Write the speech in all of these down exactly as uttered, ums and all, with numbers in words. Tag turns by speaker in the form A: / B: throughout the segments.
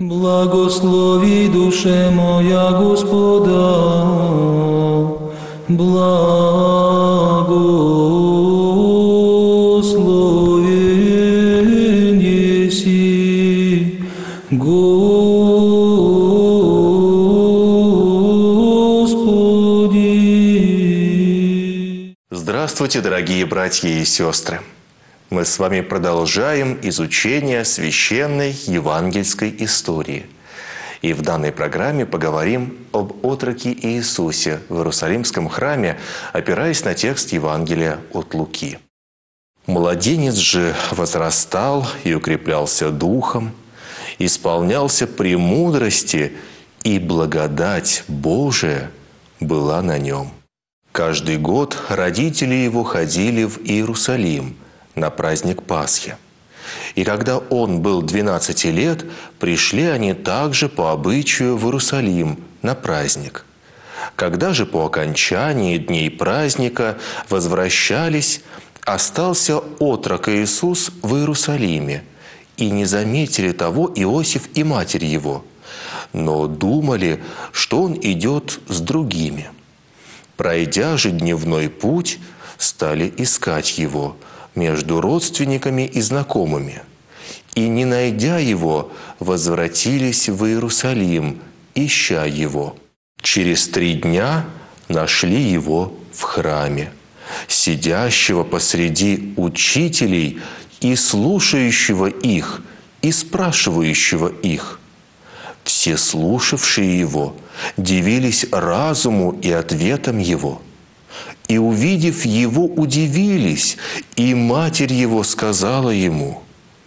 A: Благослови, душе моя, Господа, благословен еси, Господи.
B: Здравствуйте, дорогие братья и сестры! Мы с вами продолжаем изучение священной евангельской истории. И в данной программе поговорим об отроке Иисусе в Иерусалимском храме, опираясь на текст Евангелия от Луки. «Младенец же возрастал и укреплялся духом, исполнялся премудрости, и благодать Божия была на нем. Каждый год родители его ходили в Иерусалим на праздник Пасхи. И когда он был двенадцати лет, пришли они также по обычаю в Иерусалим на праздник. Когда же по окончании дней праздника возвращались, остался отрок Иисус в Иерусалиме, и не заметили того Иосиф и матерь его, но думали, что он идет с другими. Пройдя же дневной путь, стали искать его между родственниками и знакомыми. И, не найдя его, возвратились в Иерусалим, ища его. Через три дня нашли его в храме, сидящего посреди учителей и слушающего их, и спрашивающего их. Все слушавшие его дивились разуму и ответам его. И, увидев его, удивились, и матерь его сказала ему: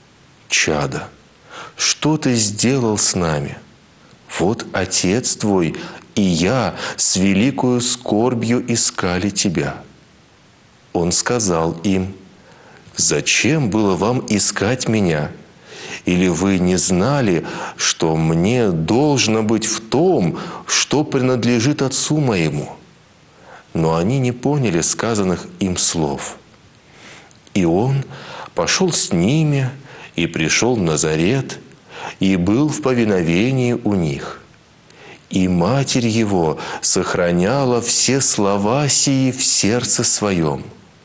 B: «Чадо, что ты сделал с нами? Вот отец твой и я с великою скорбью искали тебя». Он сказал им: «Зачем было вам искать меня? Или вы не знали, что мне должно быть в том, что принадлежит отцу моему?» Но они не поняли сказанных им слов. И он пошел с ними и пришел в Назарет, и был в повиновении у них. И матерь его сохраняла все слова сии в сердце своем.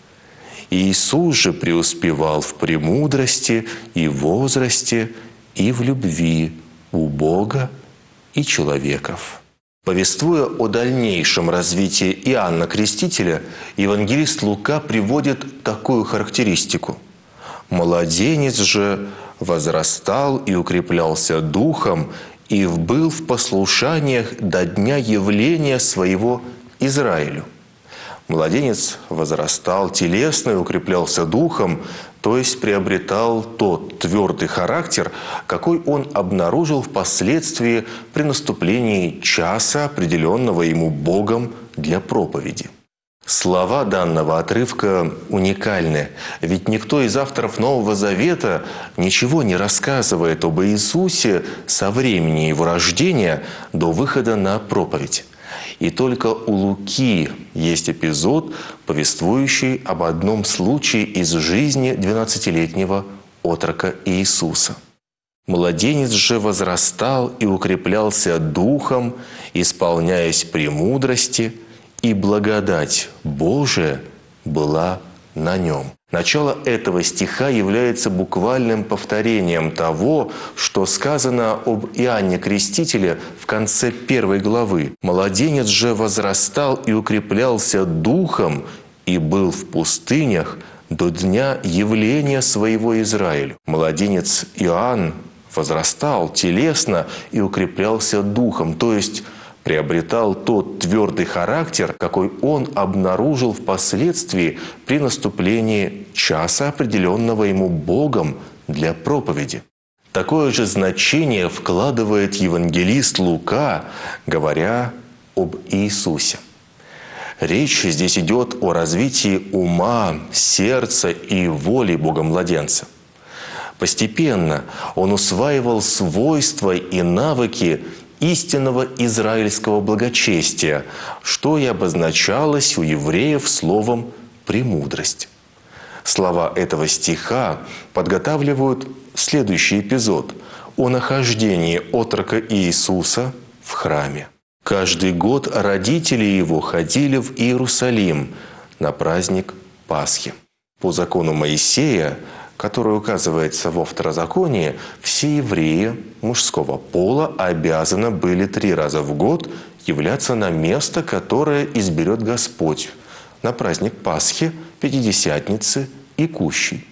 B: Иисус же преуспевал в премудрости и возрасте, и в любви у Бога и человеков. Повествуя о дальнейшем развитии Иоанна Крестителя, евангелист Лука приводит такую характеристику. «Младенец же возрастал и укреплялся духом, и был в послушаниях до дня явления своего Израилю». Младенец возрастал телесно и укреплялся духом, то есть приобретал тот твердый характер, какой он обнаружил впоследствии при наступлении часа, определенного ему Богом для проповеди. Слова данного отрывка уникальны, ведь никто из авторов Нового Завета ничего не рассказывает об Иисусе со времени его рождения до выхода на проповедь. И только у Луки есть эпизод, повествующий об одном случае из жизни двенадцатилетнего отрока Иисуса. «Младенец же возрастал и укреплялся духом, исполняясь премудрости, и благодать Божия была на нем». Начало этого стиха является буквальным повторением того, что сказано об Иоанне Крестителе в конце первой главы. «Младенец же возрастал и укреплялся духом, и был в пустынях до дня явления своего Израилю». Младенец Иоанн возрастал телесно и укреплялся духом, то есть приобретал тот твердый характер, какой он обнаружил впоследствии при наступлении часа, определенного ему Богом для проповеди. Такое же значение вкладывает евангелист Лука, говоря об Иисусе. Речь здесь идет о развитии ума, сердца и воли Бога-младенца. Постепенно он усваивал свойства и навыки истинного израильского благочестия, что и обозначалось у евреев словом «премудрость». Слова этого стиха подготавливают следующий эпизод. о нахождении отрока Иисуса в храме. Каждый год родители его ходили в Иерусалим на праздник Пасхи. По закону Моисея, который указывается во Второзаконии, все евреи мужского пола обязаны были три раза в год являться на место, которое изберет Господь, на праздник Пасхи, Пятидесятницы и Кущей.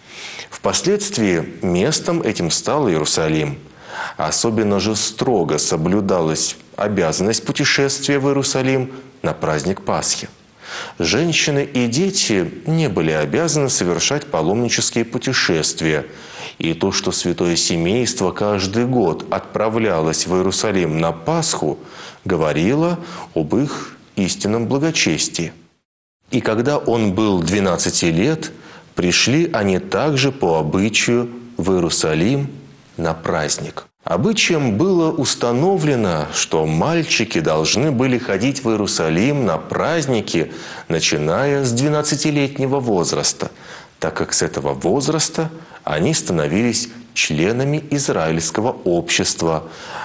B: Впоследствии местом этим стал Иерусалим. Особенно же строго соблюдалась обязанность путешествия в Иерусалим на праздник Пасхи. Женщины и дети не были обязаны совершать паломнические путешествия. И то, что святое семейство каждый год отправлялось в Иерусалим на Пасху, говорило об их истинном благочестии. И когда он был двенадцати лет, пришли они также по обычаю в Иерусалим на праздник. Обычаем было установлено, что мальчики должны были ходить в Иерусалим на праздники, начиная с двенадцатилетнего возраста, так как с этого возраста они становились членами израильского общества,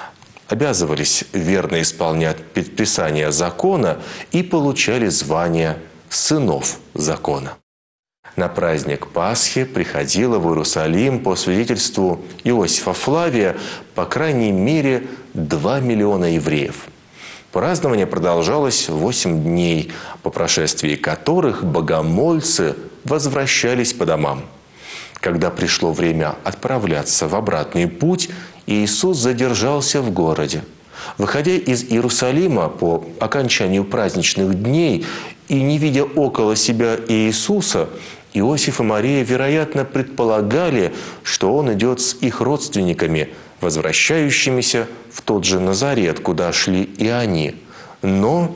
B: обязывались верно исполнять предписания закона и получали звание сынов закона. На праздник Пасхи приходило в Иерусалим, по свидетельству Иосифа Флавия, по крайней мере два миллиона евреев. Празднование продолжалось восемь дней, по прошествии которых богомольцы возвращались по домам. Когда пришло время отправляться в обратный путь, Иисус задержался в городе. Выходя из Иерусалима по окончанию праздничных дней и не видя около себя Иисуса, Иосиф и Мария, вероятно, предполагали, что он идет с их родственниками, возвращающимися в тот же Назарет, куда шли и они. Но,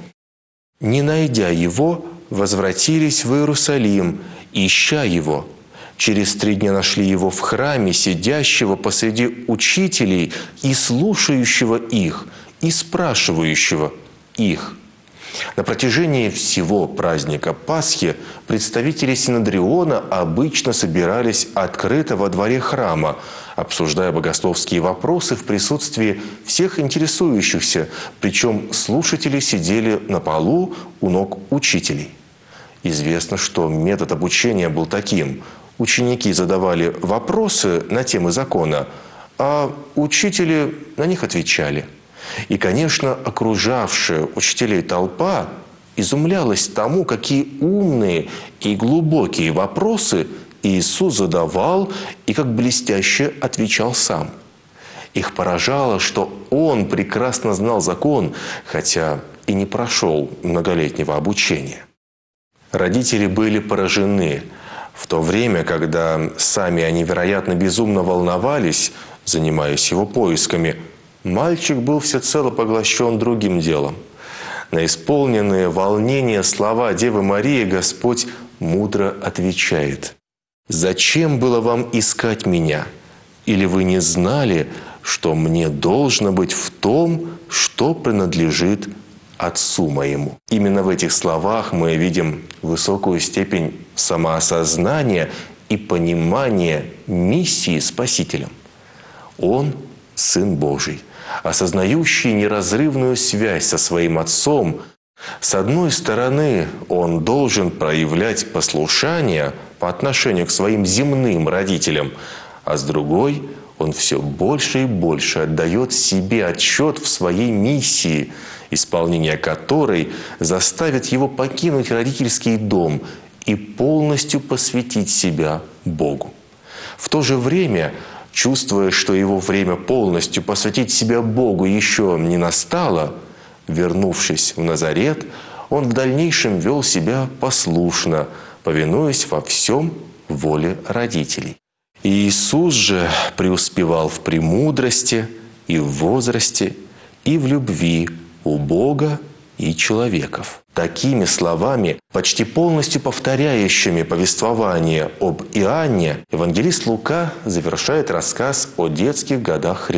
B: не найдя его, возвратились в Иерусалим, ища его. Через три дня нашли его в храме, сидящего посреди учителей и слушающего их, и спрашивающего их. На протяжении всего праздника Пасхи представители Синодриона обычно собирались открыто во дворе храма, обсуждая богословские вопросы в присутствии всех интересующихся, причем слушатели сидели на полу у ног учителей. Известно, что метод обучения был таким. Ученики задавали вопросы на темы закона, а учители на них отвечали. И, конечно, окружавшая учителей толпа изумлялась тому, какие умные и глубокие вопросы Иисус задавал и как блестяще отвечал сам. Их поражало, что Он прекрасно знал закон, хотя и не прошел многолетнего обучения. Родители были поражены. В то время, когда сами они, вероятно, безумно волновались, занимаясь его поисками, мальчик был всецело поглощен другим делом. На исполненные волнения слова Девы Марии Господь мудро отвечает: «Зачем было вам искать Меня? Или вы не знали, что Мне должно быть в том, что принадлежит Отцу Моему?» Именно в этих словах мы видим высокую степень самоосознания и понимания миссии Спасителем. Он – Сын Божий, осознающий неразрывную связь со своим Отцом. С одной стороны, Он должен проявлять послушание по отношению к своим земным родителям, а с другой – Он все больше и больше отдает себе отчет в своей миссии, исполнение которой заставит Его покинуть родительский дом и полностью посвятить себя Богу. В то же время, чувствуя, что его время полностью посвятить себя Богу еще не настало, вернувшись в Назарет, он в дальнейшем вел себя послушно, повинуясь во всем воле родителей. И Иисус же преуспевал в премудрости и в возрасте, и в любви у Бога и человеков. Такими словами, почти полностью повторяющими повествование об Иоанне, евангелист Лука завершает рассказ о детских годах Христа.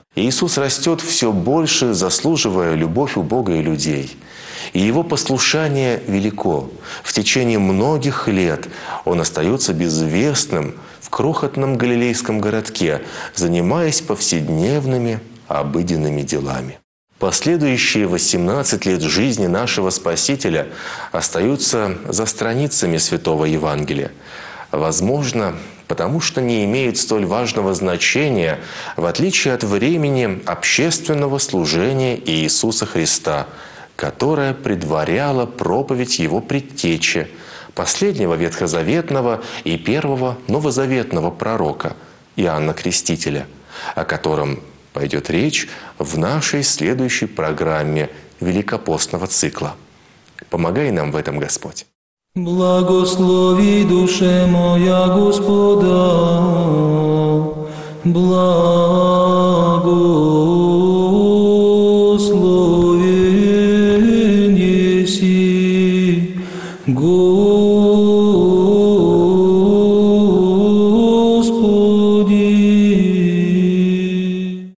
B: Иисус растет все больше, заслуживая любовь у Бога и людей. И Его послушание велико. В течение многих лет Он остается безвестным в крохотном галилейском городке, занимаясь повседневными обыденными делами. Последующие восемнадцать лет жизни нашего Спасителя остаются за страницами Святого Евангелия. Возможно, потому что не имеют столь важного значения, в отличие от времени общественного служения Иисуса Христа, которое предваряло проповедь Его предтечи, последнего ветхозаветного и первого новозаветного пророка Иоанна Крестителя, о котором пойдет речь в нашей следующей программе Великопостного цикла. Помогай нам в этом, Господь.
A: Благослови душе моя Господа, благо.